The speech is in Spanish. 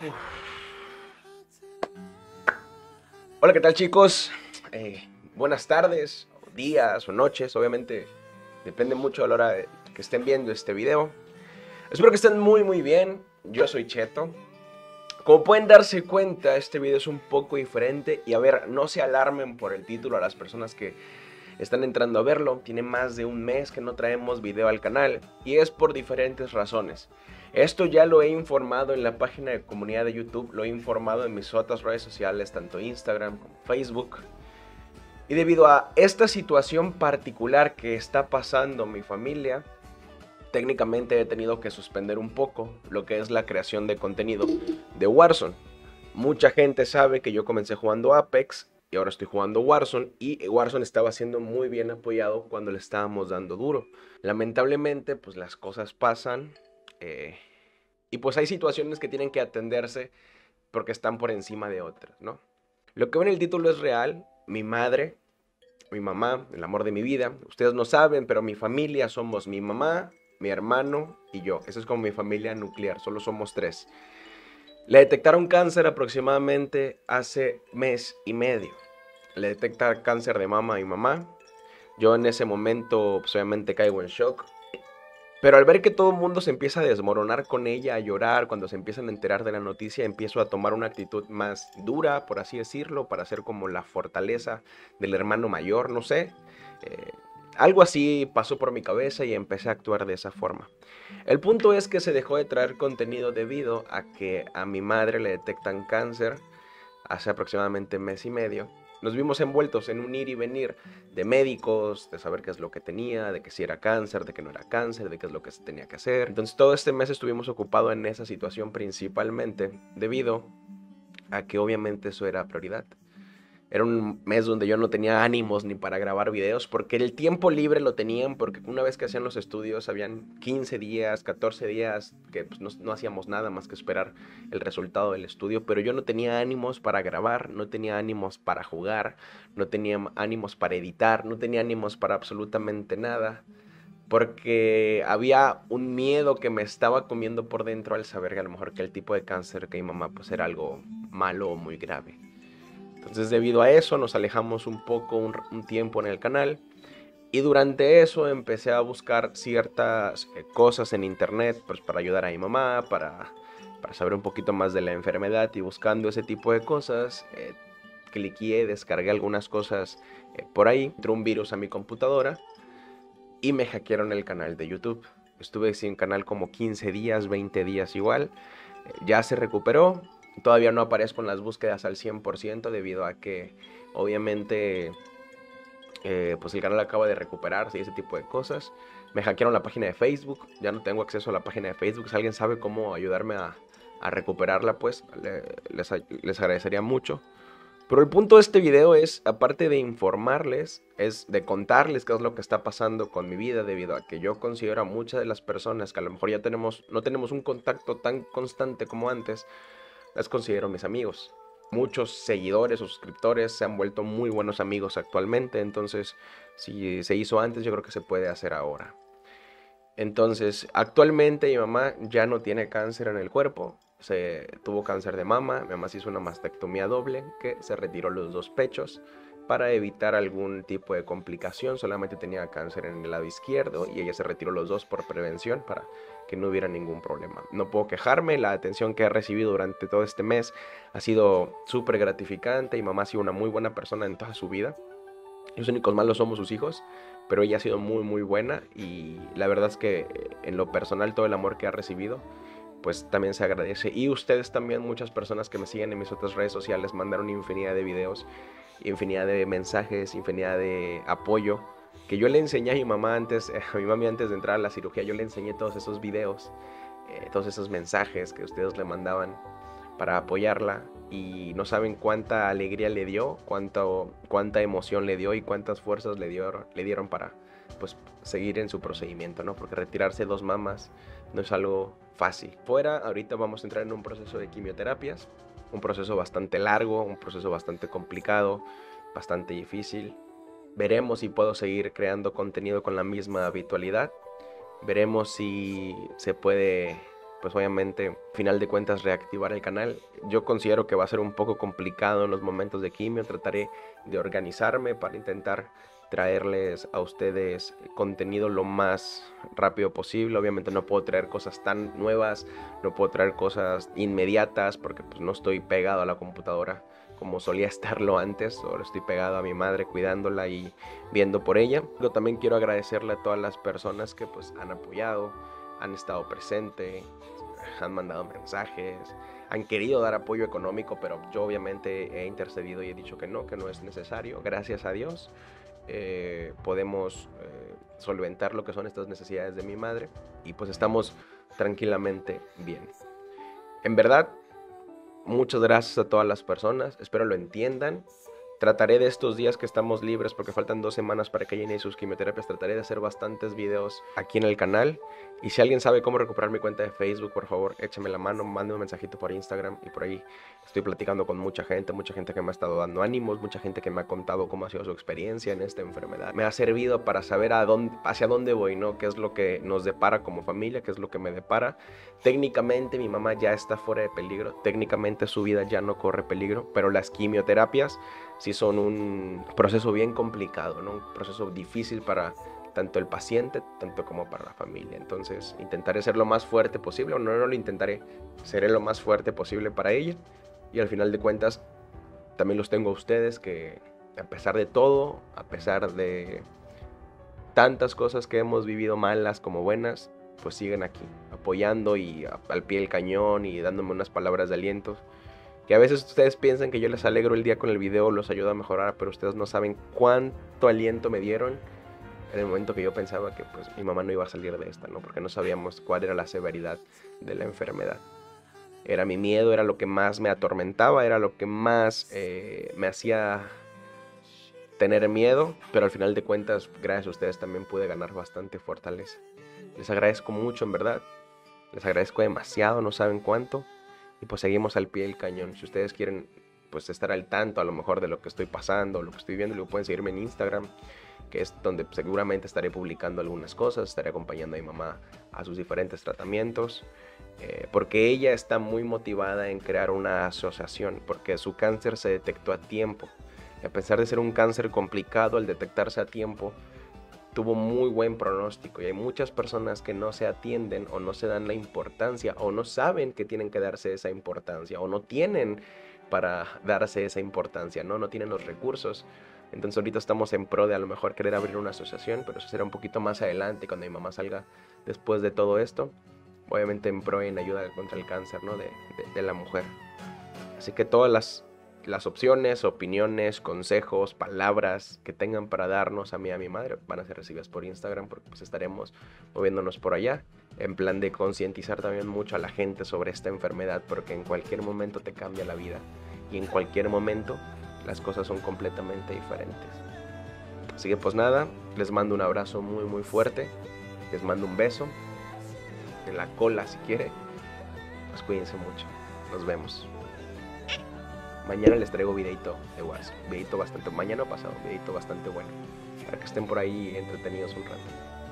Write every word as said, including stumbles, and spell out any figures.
Hola, ¿qué tal, chicos? Eh, buenas tardes, o días o noches, obviamente depende mucho de la hora de que estén viendo este video. Espero que estén muy muy bien, yo soy Cheto. Como pueden darse cuenta, este video es un poco diferente y a ver, no se alarmen por el título a las personas que están entrando a verlo. Tiene más de un mes que no traemos video al canal y es por diferentes razones. Esto ya lo he informado en la página de comunidad de YouTube, lo he informado en mis otras redes sociales, tanto Instagram como Facebook. Y debido a esta situación particular que está pasando mi familia, técnicamente he tenido que suspender un poco lo que es la creación de contenido de Warzone. Mucha gente sabe que yo comencé jugando Apex y ahora estoy jugando Warzone, y Warzone estaba siendo muy bien apoyado cuando le estábamos dando duro. Lamentablemente, pues las cosas pasan eh, y pues hay situaciones que tienen que atenderse porque están por encima de otras, ¿no? Lo que ve en el título es real. Mi madre, mi mamá, el amor de mi vida. Ustedes no saben, pero mi familia somos mi mamá, mi hermano y yo. Esa es como mi familia nuclear, solo somos tres. Le detectaron cáncer aproximadamente hace mes y medio. Le detecta cáncer de mama a mi mamá. Yo en ese momento, pues, obviamente caigo en shock. Pero al ver que todo el mundo se empieza a desmoronar con ella, a llorar, cuando se empiezan a enterar de la noticia, empiezo a tomar una actitud más dura, por así decirlo, para ser como la fortaleza del hermano mayor, no sé. Eh, algo así pasó por mi cabeza y empecé a actuar de esa forma. El punto es que se dejó de traer contenido debido a que a mi madre le detectan cáncer hace aproximadamente mes y medio. Nos vimos envueltos en un ir y venir de médicos, de saber qué es lo que tenía, de que si era cáncer, de que no era cáncer, de qué es lo que se tenía que hacer. Entonces todo este mes estuvimos ocupados en esa situación principalmente debido a que obviamente eso era prioridad. Era un mes donde yo no tenía ánimos ni para grabar videos, porque el tiempo libre lo tenían, porque una vez que hacían los estudios, habían quince días, catorce días, que pues, no, no hacíamos nada más que esperar el resultado del estudio, pero yo no tenía ánimos para grabar, no tenía ánimos para jugar, no tenía ánimos para editar, no tenía ánimos para absolutamente nada, porque había un miedo que me estaba comiendo por dentro al saber que a lo mejor que el tipo de cáncer que mi mamá pues era algo malo o muy grave. Entonces debido a eso nos alejamos un poco, un, un tiempo en el canal, y durante eso empecé a buscar ciertas eh, cosas en internet pues, para ayudar a mi mamá, para, para saber un poquito más de la enfermedad, y buscando ese tipo de cosas, eh, cliqué, descargué algunas cosas eh, por ahí, entró un virus a mi computadora y me hackearon el canal de YouTube. Estuve sin canal como quince días, veinte días igual. Eh, ya se recuperó. Todavía no aparezco en las búsquedas al cien por ciento debido a que obviamente eh, pues el canal acaba de recuperarse y ese tipo de cosas. Me hackearon la página de Facebook. Ya no tengo acceso a la página de Facebook. Si alguien sabe cómo ayudarme a, a recuperarla, pues le, les, les agradecería mucho. Pero el punto de este video es, aparte de informarles, es de contarles qué es lo que está pasando con mi vida, debido a que yo considero a muchas de las personas que a lo mejor ya tenemos, no tenemos un contacto tan constante como antes, las considero mis amigos. Muchos seguidores, suscriptores se han vuelto muy buenos amigos actualmente, entonces si se hizo antes, yo creo que se puede hacer ahora. Entonces, actualmente mi mamá ya no tiene cáncer en el cuerpo. Se tuvo cáncer de mama. Mi mamá se hizo una mastectomía doble, que se retiró los dos pechos para evitar algún tipo de complicación. Solamente tenía cáncer en el lado izquierdo y ella se retiró los dos por prevención para que no hubiera ningún problema. No puedo quejarme, la atención que he recibido durante todo este mes ha sido súper gratificante, y mamá ha sido una muy buena persona en toda su vida. Los únicos malos somos sus hijos, pero ella ha sido muy muy buena, y la verdad es que en lo personal todo el amor que ha recibido pues también se agradece. Y ustedes también, muchas personas que me siguen en mis otras redes sociales, mandaron infinidad de videos, infinidad de mensajes, infinidad de apoyo, que yo le enseñé a mi mamá antes, a mi mami antes de entrar a la cirugía. Yo le enseñé todos esos videos, eh, todos esos mensajes que ustedes le mandaban para apoyarla, y no saben cuánta alegría le dio, cuánto, cuánta emoción le dio y cuántas fuerzas le, dio, le dieron para pues seguir en su procedimiento, ¿no? Porque retirarse dos mamas no es algo fácil. Fuera, ahorita vamos a entrar en un proceso de quimioterapias, un proceso bastante largo, un proceso bastante complicado, bastante difícil. Veremos si puedo seguir creando contenido con la misma habitualidad. Veremos si se puede pues obviamente, final de cuentas, reactivar el canal. Yo considero que va a ser un poco complicado en los momentos de quimio. Trataré de organizarme para intentar traerles a ustedes contenido lo más rápido posible. Obviamente no puedo traer cosas tan nuevas, no puedo traer cosas inmediatas porque pues no estoy pegado a la computadora como solía estarlo antes. Ahora estoy pegado a mi madre, cuidándola y viendo por ella. Yo también quiero agradecerle a todas las personas que pues han apoyado, han estado presentes, han mandado mensajes, han querido dar apoyo económico, pero yo obviamente he intercedido y he dicho que no, que no es necesario. Gracias a Dios eh, podemos eh, solventar lo que son estas necesidades de mi madre y pues estamos tranquilamente bien. En verdad, muchas gracias a todas las personas, espero lo entiendan. Trataré de estos días que estamos libres, porque faltan dos semanas para que llene sus quimioterapias, trataré de hacer bastantes videos aquí en el canal. Y si alguien sabe cómo recuperar mi cuenta de Facebook, por favor, échame la mano, mande un mensajito por Instagram y por ahí estoy platicando con mucha gente, mucha gente que me ha estado dando ánimos, mucha gente que me ha contado cómo ha sido su experiencia en esta enfermedad. Me ha servido para saber a dónde, hacia dónde voy, ¿no? Qué es lo que nos depara como familia, qué es lo que me depara. Técnicamente mi mamá ya está fuera de peligro, técnicamente su vida ya no corre peligro, pero las quimioterapias sí son un proceso bien complicado, ¿no? Un proceso difícil para tanto el paciente, tanto como para la familia. Entonces, intentaré ser lo más fuerte posible, o no, no lo intentaré, seré lo más fuerte posible para ella. Y al final de cuentas, también los tengo a ustedes que, a pesar de todo, a pesar de tantas cosas que hemos vivido malas como buenas, pues siguen aquí, apoyando y a, al pie del cañón y dándome unas palabras de aliento. Que a veces ustedes piensan que yo les alegro el día con el video, los ayudo a mejorar, pero ustedes no saben cuánto aliento me dieron en el momento que yo pensaba que pues mi mamá no iba a salir de esta, ¿no? Porque no sabíamos cuál era la severidad de la enfermedad. Era mi miedo, era lo que más me atormentaba, era lo que más eh, me hacía tener miedo, pero al final de cuentas, gracias a ustedes también pude ganar bastante fortaleza. Les agradezco mucho, en verdad. Les agradezco demasiado, no saben cuánto. Y pues seguimos al pie del cañón. Si ustedes quieren pues estar al tanto a lo mejor de lo que estoy pasando, lo que estoy viendo, luego pueden seguirme en Instagram, que es donde seguramente estaré publicando algunas cosas, estaré acompañando a mi mamá a sus diferentes tratamientos, eh, porque ella está muy motivada en crear una asociación, porque su cáncer se detectó a tiempo. Y a pesar de ser un cáncer complicado, al detectarse a tiempo, tuvo muy buen pronóstico y hay muchas personas que no se atienden o no se dan la importancia o no saben que tienen que darse esa importancia o no tienen para darse esa importancia, ¿no? No tienen los recursos. Entonces ahorita estamos en pro de a lo mejor querer abrir una asociación, pero eso será un poquito más adelante cuando mi mamá salga después de todo esto. Obviamente en pro y en ayuda contra el cáncer, ¿no? de, de, de la mujer. Así que todas las... las opciones, opiniones, consejos, palabras que tengan para darnos a mí y a mi madre van a ser recibidas por Instagram, porque pues estaremos moviéndonos por allá en plan de concientizar también mucho a la gente sobre esta enfermedad, porque en cualquier momento te cambia la vida y en cualquier momento las cosas son completamente diferentes. Así que pues nada, les mando un abrazo muy muy fuerte, les mando un beso en la cola si quiere. Pues cuídense mucho, nos vemos. Mañana les traigo videito de WhatsApp, videito bastante, mañana o pasado, videito bastante bueno, para que estén por ahí entretenidos un rato.